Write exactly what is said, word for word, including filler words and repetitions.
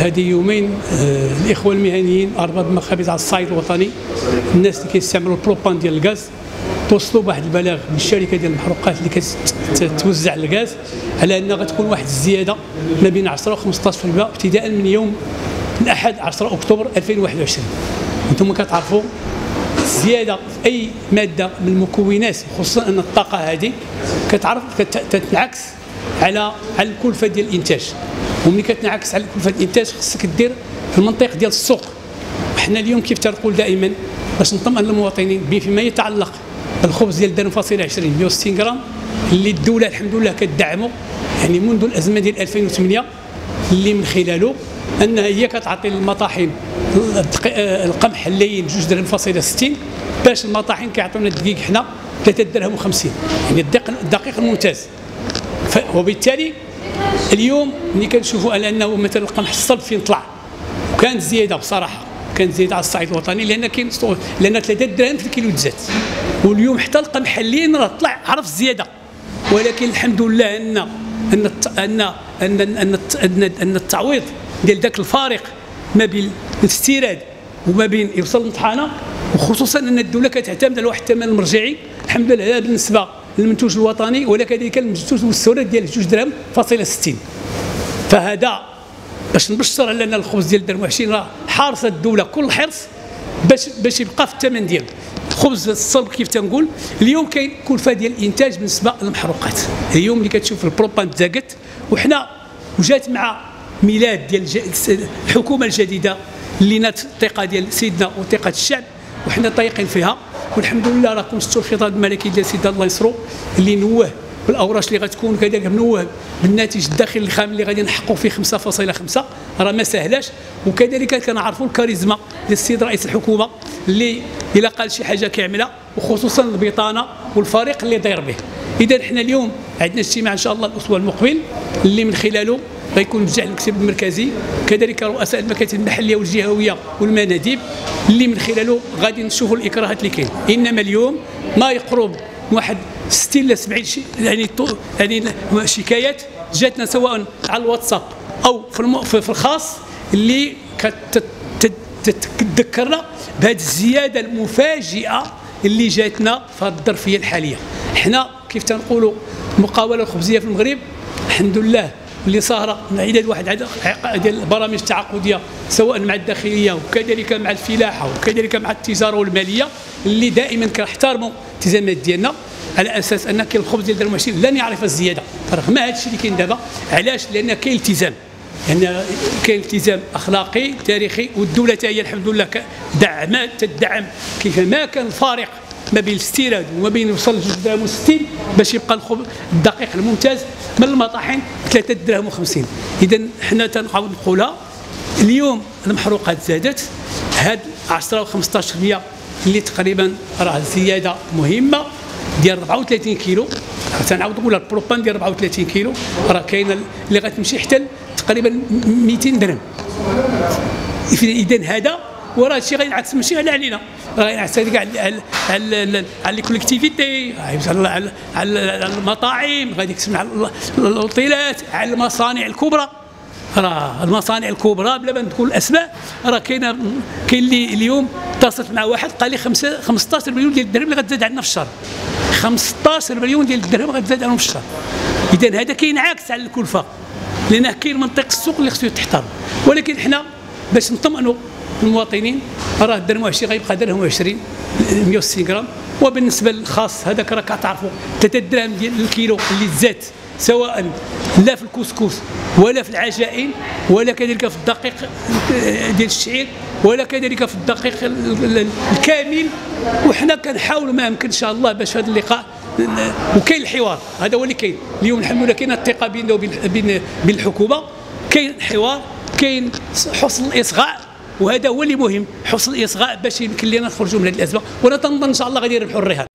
هذه يومين آه الاخوه المهنيين ارباب المخابز على الصعيد الوطني، الناس اللي كيستعملوا البروبان ديال الغاز، توصلوا بواحد البلاغ من الشركه ديال المحروقات اللي كتوزع الغاز على ان غتكون واحد الزياده ما بين عشرة و خمسطاش بالمئة ابتداء من يوم الاحد عشرة اكتوبر ألفين وواحد وعشرين. انتم كتعرفوا الزياده في اي ماده من المكونات، خصوصا ان الطاقه هذه كتعرف كتنعكس على على الكلفه ديال الانتاج، وملي كتنعكس على كلفه الانتاج خصك دير في المنطق ديال السوق. وحنا اليوم كيف تنقول دائما باش نطمئن المواطنين بما يتعلق بالخبز ديال درهم فاصلة عشرين مئة وستين غرام اللي الدوله الحمد لله كتدعمه، يعني منذ الازمه ديال ألفين وثمانية، اللي من خلاله انها هي كتعطي للمطاحن القمح اللين جوج درهم فاصلة ستين، باش المطاحن كيعطيونا الدقيق حنا ثلاثة درهم وخمسين، يعني الدقيق الممتاز. وبالتالي اليوم ملي كنشوفوا على انه مثلا القمح الصلب فين طلع، وكانت زياده بصراحه، كانت زياده على الصعيد الوطني لان كاين لان ثلاثة دراهم في الكيلو تزاد، واليوم حتى القمح اللين راه طلع عرف الزياده. ولكن الحمد لله ان ان ان ان ان, أن التعويض ديال ذاك الفارق ما بين الاستيراد وما بين يوصل للمطحنه، وخصوصا ان الدوله كتعتمد على واحد الثمن المرجعي الحمد لله بالنسبه للمنتوج الوطني، وكذلك المنتوج المستورد ديال جوج درهم فاصلة ستين. فهذا باش نبشر على ان الخبز ديال درهم وعشرين راه حارصه الدوله كل الحرص باش باش يبقى في الثمن ديالو. خبز الصلب كيف تنقول اليوم كاين كلفه ديال الانتاج بالنسبه للمحروقات. اليوم اللي كتشوف البروبان تزاقت، وحنا وجات مع ميلاد ديال الحكومه الجديده اللي نات الثقه ديال سيدنا وثقه الشعب، وحنا طايقين فيها، والحمد لله راكم شفتوا الخطاب الملكي ديال سيدنا الله يسرو اللي نوه بالاوراش اللي غتكون، كذلك منوه بالناتج الداخلي الخام اللي غادي نحققوا فيه خمسة فاصلة خمسة، راه ما سهلاش. وكذلك كنعرفوا الكاريزما ديال السيد رئيس الحكومه اللي الا قال شي حاجه كيعملها، وخصوصا البطانه والفريق اللي داير به. اذا حنا اليوم عندنا اجتماع ان شاء الله الاسبوع المقبل اللي من خلاله غيكون مجمع المكتب المركزي، كذلك رؤساء المكاتب المحليه والجهويه والمناديب، اللي من خلاله غادي نشوفوا الاكراهات اللي كاين. انما اليوم ما يقرب واحد ستين ل سبعين يعني يعني شكايات جاتنا سواء على الواتساب او في في الخاص، اللي كتذكرنا بهذه الزياده المفاجئه اللي جاتنا في هذه الظرفيه الحاليه. حنا كيف تنقولوا المقاوله الخبزيه في المغرب الحمد لله اللي صاهره من عدد واحد عدد ديال البرامج التعاقديه سواء مع الداخليه وكذلك مع الفلاحه وكذلك مع التجاره والماليه، اللي دائما كنحترموا الالتزامات ديالنا على اساس ان كاين الخبز ديال درهم وعشرين لن يعرف الزياده رغم هذا الشيء اللي كاين دابا. علاش؟ لان كاين التزام، يعني كاين التزام اخلاقي تاريخي، والدوله حتى هي الحمد لله دعمات تدعم كيفما كان الفارق ما بين الاستيراد وما بين يوصل لجوج دراهم وستين باش يبقى الخبز الدقيق الممتاز من المطاحن ثلاثة دراهم وخمسين. اذا حنا تنعاود نقولها اليوم المحروقات زادت، هاد عشرة و خمسطاش بالمئة اللي تقريبا راه زياده مهمه ديال أربعة وثلاثين كيلو. تنعاود نقولها البروبان ديال أربعة وثلاثين كيلو راه كاينه اللي غتمشي حتى تقريبا مئتين درهم. اذا هذا وراه هادشي غينعكس ماشي غير علينا، راه غينعكس كاع على على على كوليكتيفيتي، على على المطاعم، غادي يكسب على الاوتيلات، على المصانع الكبرى. راه المصانع الكبرى بلا ما نقول الاسماء راه كاينه، كاين اللي اليوم اتصلت مع واحد قال لي خمسطاش مليون ديال الدرهم اللي غتزاد عندنا في الشهر، خمسطاش مليون ديال الدرهم غتزاد عندهم في الشهر. اذا هذا كينعكس على الكلفه، لان كاين منطق السوق اللي خصو يتحترم. ولكن حنا باش نطمئنوا المواطنين راه درهم وعشرين غيبقى درهم وعشرين مئة وستين غرام. وبالنسبه للخاص هذاك راه كتعرفوا ثلاثة دراهم ديال الكيلو اللي تزاد سواء لا في الكسكس ولا في العجائن ولا كذلك في الدقيق ديال الشعير ولا كذلك في الدقيق الكامل. وحنا كنحاولوا ما يمكن ان شاء الله باش هذا اللقاء، وكاين الحوار هذا هو اللي كاين اليوم الحمد لله، كاين الثقه بيننا وبين بين الحكومه، كاين حوار، كاين حسن الاصغاء، وهذا هو اللي مهم، حسن الاصغاء باش يمكن لنا نخرجوا من هذه الازمه. وانا تنظن ان شاء الله غادي يربحوا الرهان.